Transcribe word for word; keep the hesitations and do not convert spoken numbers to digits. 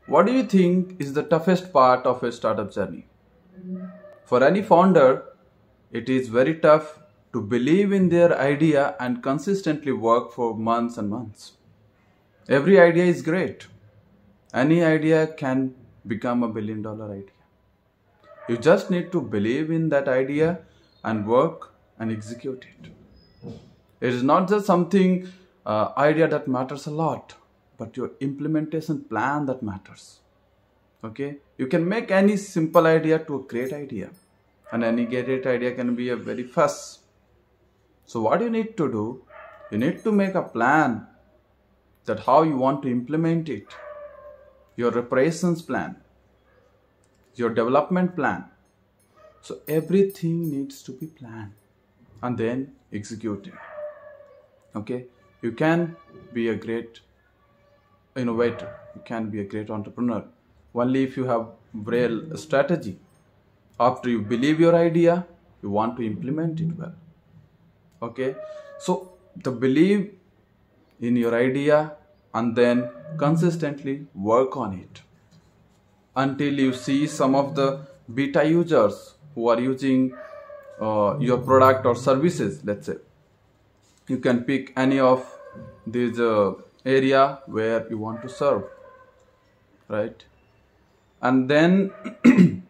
What do you think is the toughest part of a startup journey? For any founder, it is very tough to believe in their idea and consistently work for months and months. Every idea is great. Any idea can become a billion dollar idea. You just need to believe in that idea and work and execute it. It is not just something uh, idea that matters a lot, but your implementation plan that matters. Okay, you can make any simple idea to a great idea, and any great idea can be a very fast. So what you need to do, you need to make a plan that how you want to implement it, your operations plan, your development plan. So everything needs to be planned and then executed. Okay, you can be a great innovator, you can be a great entrepreneur only if you have real strategy. After you believe your idea, you want to implement it well. Okay, so the believe in your idea and then consistently work on it until you see some of the beta users who are using uh, your product or services. Let's say you can pick any of these uh, area where you want to serve, right? And then